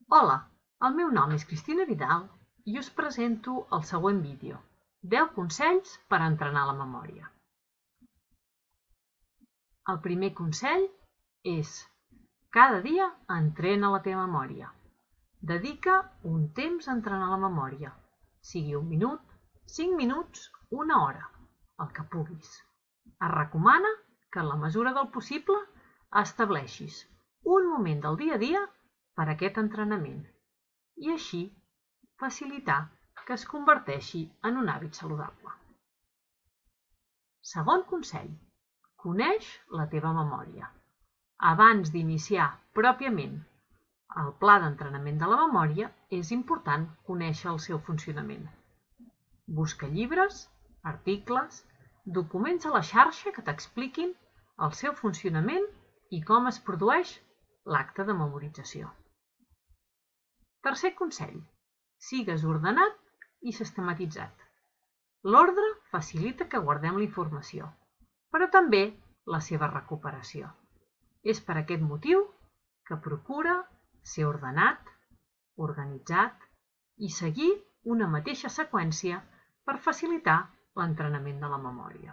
Hola, el meu nom és Cristina Vidal i us presento el següent vídeo, 10 consells per entrenar la memòria. El primer consell és: cada dia entrena la teva memòria. Dedica un temps a entrenar la memòria, sigui 1 minut, 5 minuts, 1 hora, el que puguis. Es recomana que en la mesura del possible estableixis un moment del dia a dia per a aquest entrenament i així facilitar que es converteixi en un hàbit saludable. Segon consell: coneix la teva memòria. Abans d'iniciar pròpiament el pla d'entrenament de la memòria, és important conèixer el seu funcionament. Busca llibres, articles, documents a la xarxa que t'expliquin el seu funcionament i com es produeix l'acte de memorització. Tercer consell: sigues ordenat i sistematitzat. L'ordre facilita que guardem la informació, però també la seva recuperació. És per aquest motiu que procura ser ordenat, organitzat i seguir una mateixa seqüència per facilitar l'entrenament de la memòria.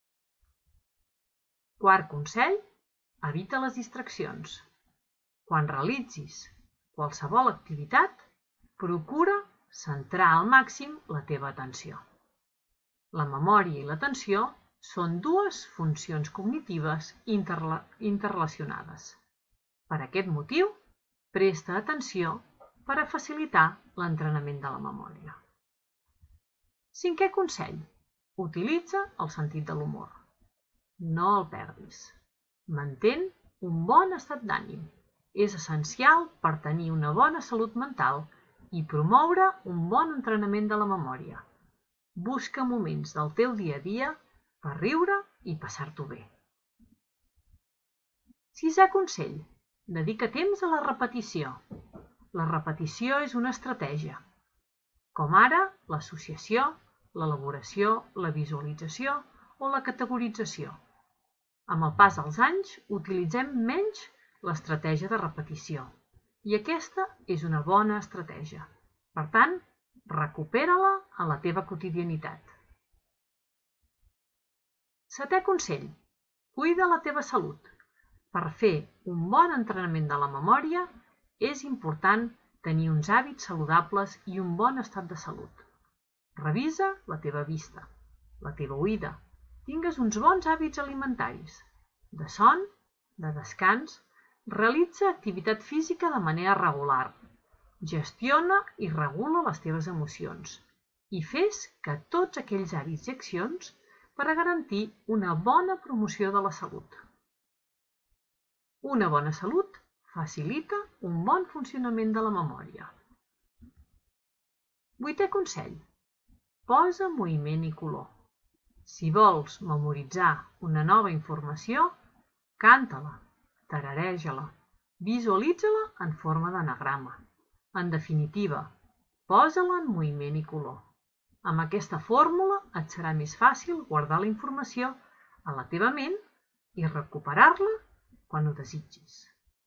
Quart consell: evita les distraccions. Quan realitzis qualsevol activitat, procura centrar al màxim la teva atenció. La memòria i l'atenció són dues funcions cognitives interrelacionades. Per aquest motiu, presta atenció per a facilitar l'entrenament de la memòria. Cinquè consell: utilitza el sentit de l'humor. No el perdis. Mantén un bon estat d'ànim. És essencial per tenir una bona salut mental i promoure un bon entrenament de la memòria. Busca moments del teu dia a dia per riure i passar-t'ho bé. Sisè consell: dedica temps a la repetició. La repetició és una estratègia, com ara l'associació, l'elaboració, la visualització o la categorització. Amb el pas dels anys utilitzem menys l'estratègia de repetició i aquesta és una bona estratègia. Per tant, recupera-la en la teva quotidianitat. Setè consell: cuida la teva salut. Per fer un bon entrenament de la memòria és important tenir uns hàbits saludables i un bon estat de salut. Revisa la teva vista, la teva oïda, tingues uns bons hàbits alimentaris, de son, de descans, realitza activitat física de manera regular, gestiona i regula les teves emocions i fes que tots aquells hàbits i accions per a garantir una bona promoció de la salut. Una bona salut facilita un bon funcionament de la memòria. Vuitè consell: posa moviment i color. Si vols memoritzar una nova informació, canta-la, tarareja-la, visualitza-la en forma d'anagrama. En definitiva, posa-la en moviment i color. Amb aquesta fórmula et serà més fàcil guardar la informació a la teva ment i recuperar-la quan ho desitgis.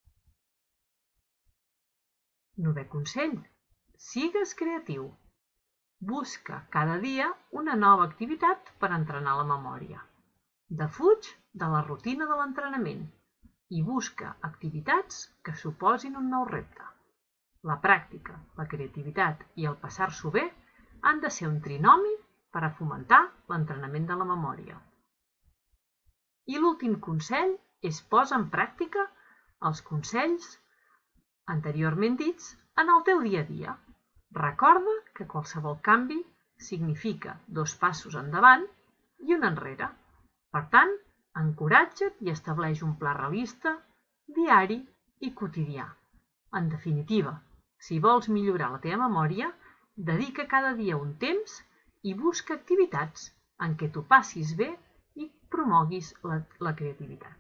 Novè consell: sigues creatiu. Busca cada dia una nova activitat per entrenar la memòria. Defuig de la rutina de l'entrenament i busca activitats que suposin un nou repte. La pràctica, la creativitat i el passar-s'ho bé han de ser un trinomi per a fomentar l'entrenament de la memòria. I l'últim consell és: posa en pràctica els consells anteriorment dits en el teu dia a dia. Recorda que qualsevol canvi significa 2 passos endavant i un enrere. Per tant, encoratja't i estableix un pla realista, diari i quotidià. En definitiva, si vols millorar la teva memòria, dedica cada dia un temps i busca activitats en què t'ho passis bé i promoguis la creativitat.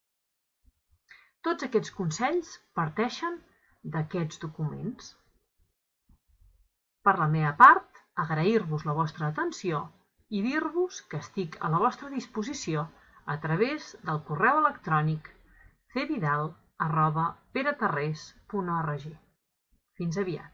Tots aquests consells parteixen d'aquests documents. Per la meva part, agrair-vos la vostra atenció i dir-vos que estic a la vostra disposició a través del correu electrònic cvidal@peraterres.org. Fins aviat!